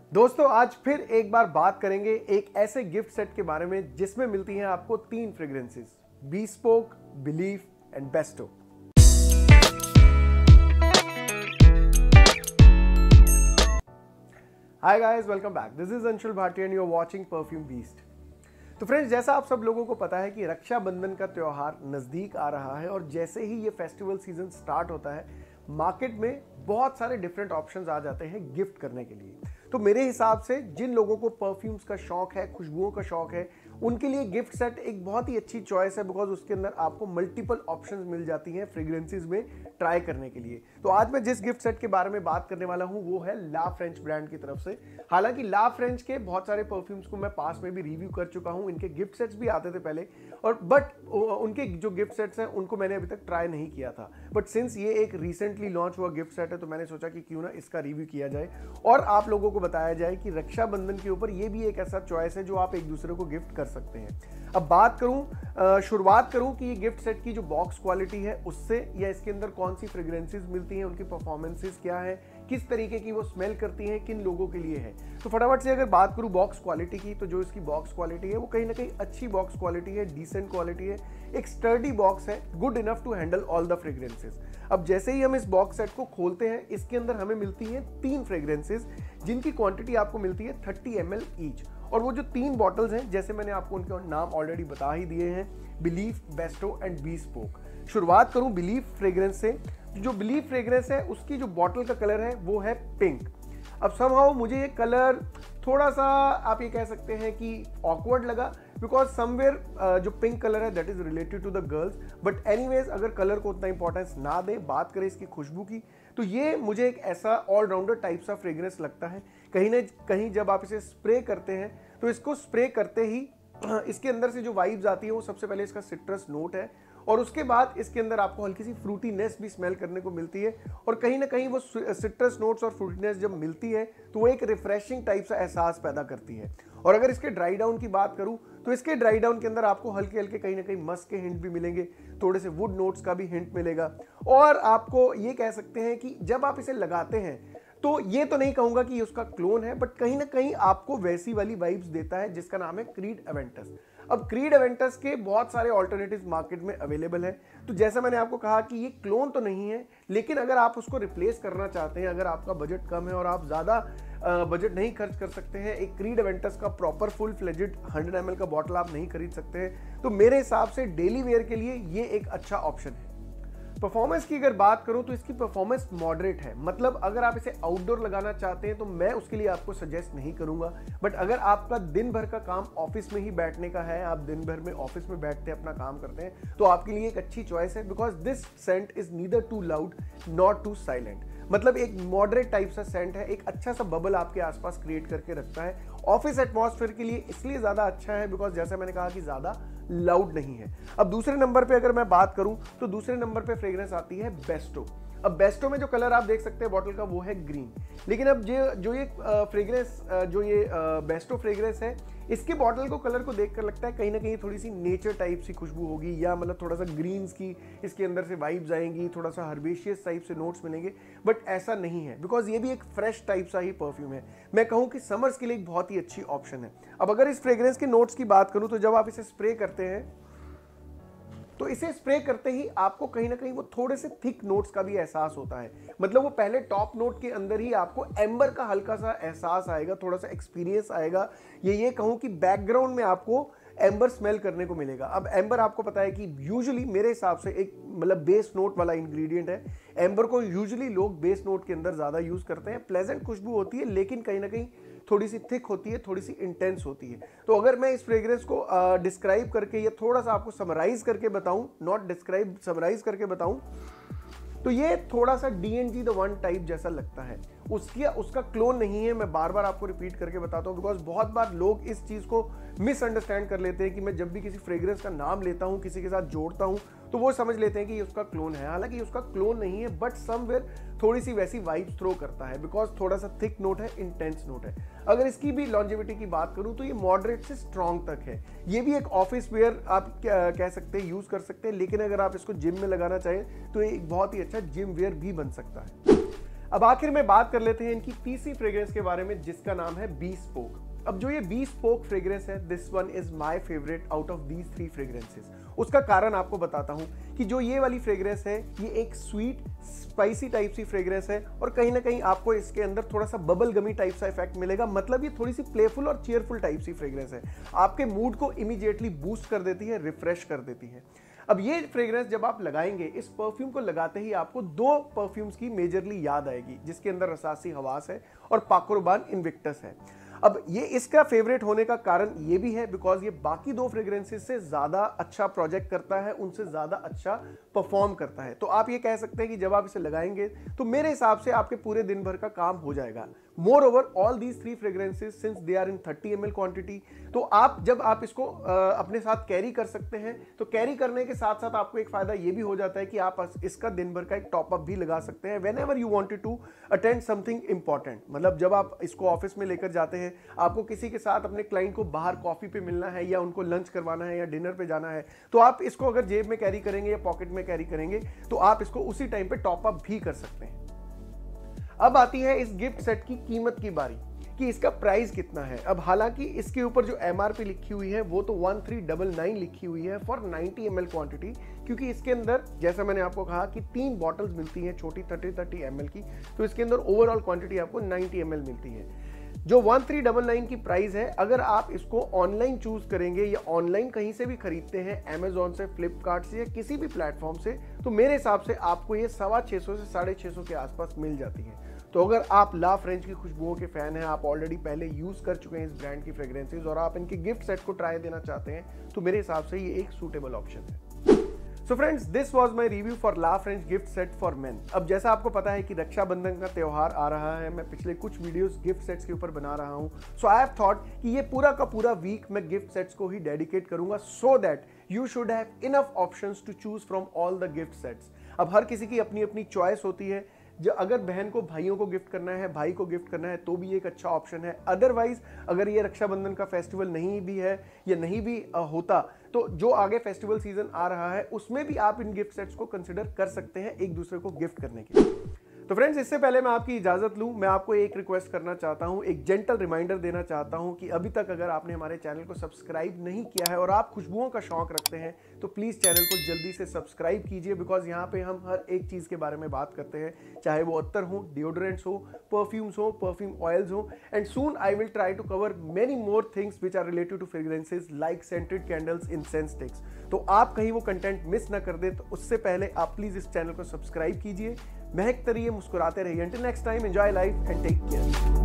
दोस्तों आज फिर एक बार बात करेंगे एक ऐसे गिफ्ट सेट के बारे में जिसमें मिलती हैं आपको 3 fragrances, bespoke, belief and besto. Hi guys, welcome back. This is Anshul Bhatia and you are watching perfume beast. तो फ्रेंड्स, जैसा आप सब लोगों को पता है कि रक्षाबंधन का त्योहार नजदीक आ रहा है और जैसे ही ये फेस्टिवल सीजन स्टार्ट होता है मार्केट में बहुत सारे डिफरेंट ऑप्शंस आ जाते हैं गिफ्ट करने के लिए। तो मेरे हिसाब से जिन लोगों को परफ्यूम्स का शौक है, खुशबुओं का शौक है, उनके लिए गिफ्ट सेट एक बहुत ही अच्छी चॉइस है, बिकॉज उसके अंदर आपको मल्टीपल ऑप्शंस मिल जाती हैं फ्रेग्रेंसेस में ट्राई करने के लिए। तो आज मैं जिस गिफ्ट सेट के बारे में बात करने वाला हूं वो है ला फ्रेंच ब्रांड की तरफ से। हालांकि ला फ्रेंच के बहुत सारे परफ्यूम्स को मैं पास में भी रिव्यू कर चुका हूं, इनके गिफ्ट सेट्स भी आते थे पहले, और बट उनके जो गिफ्ट सेट्स हैं उनको मैंने अभी तक ट्राई नहीं किया था। बट सिंस ये एक रिसेंटली लॉन्च हुआ गिफ्ट सेट है तो मैंने सोचा कि क्यों ना इसका रिव्यू किया जाए और आप लोगों को बताया जाए कि रक्षाबंधन के ऊपर ये भी एक ऐसा चॉइस है जो आप एक दूसरे को गिफ्ट कर सकते हैं। अब शुरुआत करूं कि ये गिफ्ट सेट की जो बॉक्स क्वालिटी है उससे, या इसके अंदर कौन सी फ्रेग्रेंसेस मिलती हैं, उनकी परफॉर्मेंसेस क्या है, किस तरीके की वो स्मेल करती हैं, किन लोगों के लिए है। तो फटाफट से अगर बात करूं बॉक्स क्वालिटी की, तो जो इसकी बॉक्स क्वालिटी है वो कहीं ना कहीं अच्छी बॉक्स क्वालिटी है, डिसेंट क्वालिटी है, एक स्टर्डी बॉक्स है, good enough to handle all the fragrances. अब जैसे ही हम इस बॉक्स सेट को खोलते हैं, इसके अंदर हमें मिलती हैं 3 फ्रेग्रेंसेस जिनकी क्वांटिटी आपको मिलती है 30 ml ईच। और वो जो 3 बॉटल्स हैं, जैसे मैंने आपको उनके नाम ऑलरेडी बता ही दिए हैं, बिलीफ, बेस्टो एंड बीस्पोक। शुरुआत करूं बिलीफ फ्रेग्रेंस से। जो बिलीफ फ्रेग्रेंस है उसकी जो बॉटल का कलर है वो है पिंक। अब समहाउ मुझे ये कलर थोड़ा सा, आप ये कह सकते हैं कि ऑकवर्ड लगा, बिकॉज समवेयर जो पिंक कलर है that is related to the girls. But anyways, अगर कलर को उतना इंपॉर्टेंस ना दें, बात करें इसकी खुशबू की, तो ये मुझे एक ऐसा ऑलराउंडर टाइप सा फ्रेग्रेंस लगता है। कहीं ना कहीं जब आप इसे स्प्रे करते हैं तो इसको स्प्रे करते ही इसके अंदर से जो वाइब्स आती है वो सबसे पहले इसका सिट्रस नोट है, और उसके बाद इसके अंदर आपको हल्की सी फ्रूटीनेस भी स्मेल करने को मिलती है। और कहीं ना कहीं वो सिट्रस नोट्स और फ्रूटीनेस जब मिलती है तो वो एक रिफ्रेशिंग टाइप सा एहसास पैदा करती है। और अगर इसके ड्राई डाउन की बात करूं तो इसके ड्राई डाउन के अंदर आपको हल्के हल्के कहीं ना कहीं मस्क के हिंट भी मिलेंगे, थोड़े से वुड नोट्स का भी हिंट मिलेगा। और आपको ये कह सकते हैं कि जब आप इसे लगाते हैं तो ये तो नहीं कहूंगा कि ये उसका क्लोन है, बट कहीं ना कहीं आपको वैसी वाली वाइब्स देता है जिसका नाम है क्रीड एवेंटस। अब क्रीड एवेंटस के बहुत सारे ऑल्टरनेटिव्स मार्केट में अवेलेबल हैं, तो जैसा मैंने आपको कहा कि ये क्लोन तो नहीं है, लेकिन अगर आप उसको रिप्लेस करना चाहते हैं, अगर आपका बजट कम है और आप ज़्यादा बजट नहीं खर्च कर सकते हैं, एक क्रीड एवेंटस का प्रॉपर फुल फ्लेजेड 100 ml का बॉटल आप नहीं खरीद सकते हैं, तो मेरे हिसाब से डेली वेयर के लिए ये एक अच्छा ऑप्शन है। परफॉर्मेंस की अगर बात करूं तो इसकी परफॉर्मेंस मॉडरेट है, मतलब अगर आप इसे आउटडोर लगाना चाहते हैं तो मैं उसके लिए आपको सजेस्ट नहीं करूंगा। बट अगर आपका दिन भर का काम ऑफिस में ही बैठने का है, आप दिन भर में ऑफिस में बैठते अपना काम करते हैं, तो आपके लिए एक अच्छी चॉइस है, because this scent is neither too loud not too silent. मतलब एक मॉडरेट टाइप सा सेंट है, एक अच्छा सा बबल आपके आसपास क्रिएट करके रखता है। ऑफिस एटमॉस्फेयर के लिए इसलिए ज्यादा अच्छा है बिकॉज जैसा मैंने कहा कि ज्यादा लाउड नहीं है। अब दूसरे नंबर पे अगर मैं बात करूं तो दूसरे नंबर पे फ्रेग्रेंस आती है बेस्टो। अब बेस्टो में जो कलर आप देख सकते हैं बॉटल का वो है ग्रीन, लेकिन अब जो ये फ्रेग्रेंस जो ये बेस्टो फ्रेग्रेंस है, इसके बॉटल को कलर को देखकर लगता है कहीं ना कहीं थोड़ी सी नेचर टाइप सी खुशबू होगी, या मतलब थोड़ा सा ग्रीन्स की इसके अंदर से वाइब्स आएंगी, थोड़ा सा हर्बेशियस टाइप से नोट्स मिलेंगे। बट ऐसा नहीं है, बिकॉज ये भी एक फ्रेश टाइप सा ही परफ्यूम है। मैं कहूँ कि समर्स के लिए एक बहुत ही अच्छी ऑप्शन है। अब अगर इस फ्रेग्रेंस के नोट्स की बात करूँ तो जब आप इसे स्प्रे करते हैं तो इसे स्प्रे करते ही आपको कहीं ना कहीं वो थोड़े से थिक नोट्स का भी एहसास होता है। मतलब वो पहले टॉप नोट के अंदर ही आपको एम्बर का हल्का सा एहसास आएगा, थोड़ा सा एक्सपीरियंस आएगा। ये कहूँ कि बैकग्राउंड में आपको एम्बर स्मेल करने को मिलेगा। अब एम्बर आपको पता है कि यूजुअली मेरे हिसाब से एक मतलब बेस नोट वाला इंग्रेडिएंट है। एम्बर को यूजुअली लोग बेस नोट के अंदर ज़्यादा यूज़ करते हैं। प्लेजेंट खुशबू होती है, लेकिन कहीं ना कहीं थोड़ी सी थिक होती है, थोड़ी सी इंटेंस होती है। तो अगर मैं इस फ्रेग्रेंस को डिस्क्राइब करके या थोड़ा सा आपको समराइज करके बताऊं, नॉट डिस्क्राइब, समराइज करके बताऊं, तो ये थोड़ा सा DNG द वन टाइप जैसा लगता है। उसका क्लोन नहीं है, मैं बार बार आपको रिपीट करके बताता हूँ, बिकॉज बहुत बार लोग इस चीज़ को मिसअंडरस्टैंड कर लेते हैं कि मैं जब भी किसी फ्रेग्रेंस का नाम लेता हूँ, किसी के साथ जोड़ता हूँ, तो वो समझ लेते हैं कि ये उसका क्लोन है। हालांकि ये उसका क्लोन नहीं है, बट समवेयर थोड़ी सी वैसी वाइब्स थ्रो करता है, बिकॉज थोड़ा सा थिक नोट है, इंटेंस नोट है। अगर इसकी भी लॉन्जेविटी की बात करूं तो ये मॉडरेट से स्ट्रॉन्ग तक है। ये भी एक ऑफिस वेयर आप कह सकते हैं, यूज कर सकते हैं, लेकिन अगर आप इसको जिम में लगाना चाहें तो ये एक बहुत ही अच्छा जिम वेयर भी बन सकता है। अब आखिर में बात कर लेते हैं इनकी तीसरी फ्रेग्रेंस के बारे में, जिसका नाम है बीस्पोक। अब जो ये बीस्पोक फ्रेग्रेंस है, this one is my favourite out of these 3 fragrances. उसका कारण आपको बताता हूं कि जो ये वाली फ्रेग्रेंस है, ये एक स्वीट स्पाइसी टाइप सी फ्रेग्रेंस है और कहीं ना कहीं आपको इसके अंदर थोड़ा सा बबल गमी टाइप सा इफेक्ट मिलेगा। मतलब ये थोड़ी सी प्लेफुल और चीयरफुल टाइप सी फ्रेग्रेंस है, आपके मूड को इमीडिएटली बूस्ट कर देती है, रिफ्रेश कर देती है। अब ये फ्रेग्रेंस जब आप लगाएंगे, इस परफ्यूम को लगाते ही आपको 2 परफ्यूम्स की मेजरली याद आएगी, जिसके अंदर रसासी हवास है और पाको रबान इन्विक्टस है। अब ये इसका फेवरेट होने का कारण ये भी है बिकॉज ये बाकी 2 फ्रेग्रेंसेस से ज्यादा अच्छा प्रोजेक्ट करता है, उनसे ज्यादा अच्छा परफॉर्म करता है। तो आप ये कह सकते हैं कि जब आप इसे लगाएंगे तो मेरे हिसाब से आपके पूरे दिन भर का काम हो जाएगा। Moreover all these 3 fragrances since they are in 30 ml quantity, तो जब आप इसको अपने साथ कैरी कर सकते हैं, तो कैरी करने के साथ साथ आपको एक फायदा ये भी हो जाता है कि आप इसका दिन भर का एक टॉप अप भी लगा सकते हैं whenever you wanted to attend something important. मतलब जब आप इसको ऑफिस में लेकर जाते हैं, आपको किसी के साथ अपने क्लाइंट को बाहर कॉफी पे मिलना है या उनको लंच करवाना है या डिनर पे जाना है, तो आप इसको अगर जेब में कैरी करेंगे या पॉकेट में कैरी करेंगे तो आप इसको उसी टाइम पे टॉप अप भी कर सकते हैं। अब आती है इस गिफ्ट सेट की कीमत की बारी कि इसका प्राइस कितना है। अब हालांकि इसके ऊपर जो MRP लिखी हुई है वो तो 1399 लिखी हुई है फॉर 90 ml क्वांटिटी, क्योंकि इसके अंदर जैसा मैंने आपको कहा कि 3 बॉटल्स मिलती हैं छोटी 30 ml की, तो इसके अंदर ओवरऑल क्वांटिटी आपको 90 ml मिलती है। जो 1399 की प्राइस है, अगर आप इसको ऑनलाइन चूज करेंगे या ऑनलाइन कहीं से भी खरीदते हैं, Amazon से, फ्लिपकार्ट से या किसी भी प्लेटफॉर्म से, तो मेरे हिसाब से आपको ये 650 से 650 के आसपास मिल जाती है। तो अगर आप ला फ्रेंच की खुशबुओं के फैन हैं, आप ऑलरेडी पहले यूज कर चुके हैं इस ब्रांड की फ्रेग्रेंसेस और आप इनके गिफ्ट सेट को ट्राई देना चाहते हैं, तो मेरे हिसाब से ये एक सूटेबल ऑप्शन है। So friends, this was my review for La French gift set for men. अब जैसा आपको पता है कि रक्षाबंधन का त्योहार आ रहा है, मैं पिछले कुछ वीडियोस गिफ्ट सेट्स के ऊपर बना रहा हूं, सो आई हैव थॉट कि ये पूरा का पूरा वीक मैं गिफ्ट सेट्स को ही डेडिकेट करूंगा, so that you should have enough options to choose from all the gift sets. अब हर किसी की अपनी अपनी चॉइस होती है, जो अगर बहन को भाइयों को गिफ्ट करना है, भाई को गिफ्ट करना है, तो भी एक अच्छा ऑप्शन है। अदरवाइज अगर ये रक्षाबंधन का फेस्टिवल नहीं भी है या नहीं भी होता, तो जो आगे फेस्टिवल सीजन आ रहा है उसमें भी आप इन गिफ्ट सेट्स को कंसिडर कर सकते हैं एक दूसरे को गिफ्ट करने के लिए। तो फ्रेंड्स, इससे पहले मैं आपकी इजाजत लूं, मैं आपको एक रिक्वेस्ट करना चाहता हूं, एक जेंटल रिमाइंडर देना चाहता हूं कि अभी तक अगर आपने हमारे चैनल को सब्सक्राइब नहीं किया है और आप खुशबुओं का शौक रखते हैं, तो प्लीज चैनल को जल्दी से सब्सक्राइब कीजिए, बिकॉज यहाँ पे हम हर एक चीज के बारे में बात करते हैं, चाहे वो अत्तर हो, डिओड्रेंट्स हो, परफ्यूम्स हो, परफ्यूम ऑयल्स हो, and soon I will try to cover many more things which are related to fragrances like scented candles, incense sticks. तो आप कहीं वो कंटेंट मिस ना कर दे, तो उससे पहले आप प्लीज इस चैनल को सब्सक्राइब कीजिए। महकते रहिए, मुस्कुराते रहिए। Until next time, enjoy life and take care.